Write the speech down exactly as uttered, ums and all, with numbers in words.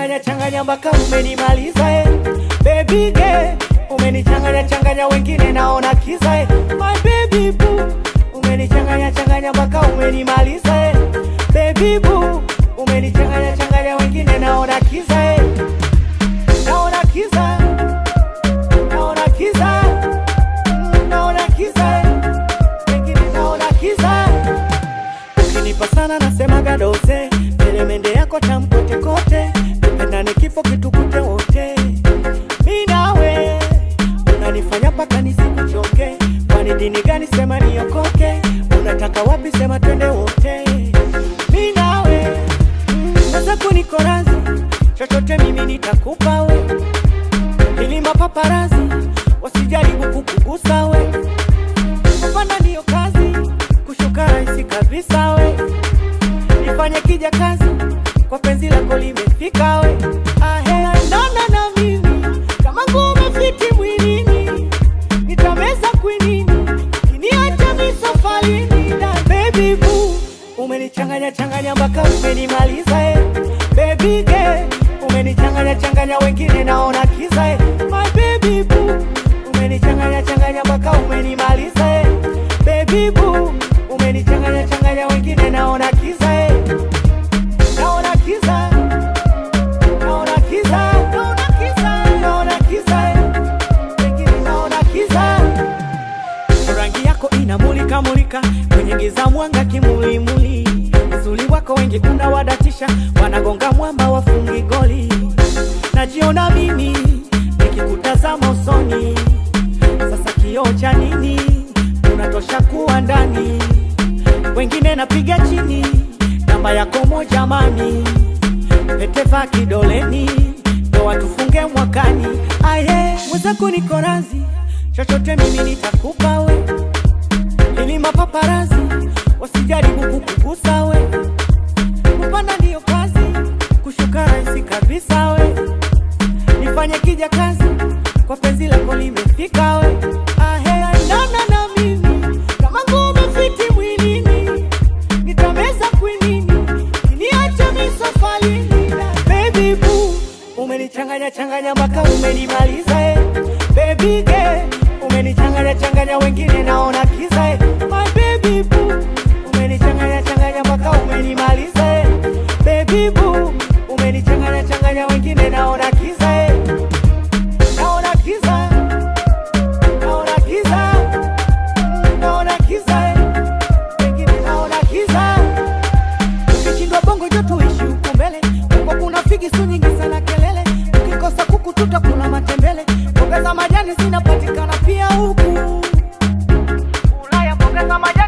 umenichanganya changanya mpaka umenimaliza eh. Baby girl, umenichanganya changanya wengine naona kiza eh. My baby boo, umenichanganya changanya mpaka umenimaliza eh. Baby boo, umenichanganya changanya wengine naona kiza eh. Naona kiza, naona kiza, naona kiza eh. Wengine naona kiza. Ukinipa sana nasema gadoze, elemende yako tamkote kote, tupendane kifo kitukute wote. Mimi nawe unanifanya paka nisikuchoke, kwani dini gani sema niokoke, unataka wapi sema twende wote. Mimi nawe sasa kuniko razi, chochote mimi nitakupa we, ili mapaparazi wasijaribu kukugusa we. Kupanda ndio kazi, kushuka rahisi kabisa we. Nifanye kija kazi, kwa penzi lako limefika we. Ahe, andana na mimi, kama ngume fiti mwilini, nitameza kwinini, kiniacha misafarini. Na baby boo, umenichanganya changanya mpaka umenimaliza eh. Baby girl, umenichanganya changanya wengine naona kiza eh. My baby boo, umenichanganya changanya mpaka umenimaliza eh. Baby boo, umenichanganya changanya wengine naona kiza eh. Naona kiza, naona kiza, naona kiza, naona kiza eh. Wengine naona kiza. Rangi yako inamulika mulika kwenye giza, mwanga kimuli muli. Uzuri wako wengi unawadatisha, wanagonga mwamba wafungi goli. Najiona mimi nikikutazama usoni, sasa kioo cha nini, unatosha kuwa ndani. Wengine napiga chini, namba yako moja mami, petefa kidoleni, ndoa tufunge mwakani. Aye, mwenzako niko razi, chochote mimi nitakupa we, ili mapaparazi wasijaribu kukugusa we. Kupanda ndio kazi, kushuka rahisi kabisa we. Nifanye kija kazi, kwa penzi lako limefika we. Ahe, andana na mimi, kama ngume fiti mwilini, nitameza kwinini, kiniacha misafarini. Baby boo, umenichanganya changanya mpaka umenimaliza eh. Baby girl, umenichanganya changanya wengine naona kiza eh. My baby boo, umenichanganya changanya mpaka umenimaliza eh. Baby boo, umenichanganya changanya wengine naona kiza eh. Naona kiza, naona kiza, naona kiza eh. Wengine naona kiza. Ukishindwa bongo jo tuishi huku mbele, huko kuna figi su nyingi sana kelele. Ukikosa kuku tutakula matembele, mboga za majani zinapatikana pia huku Ulaya, mboga za majani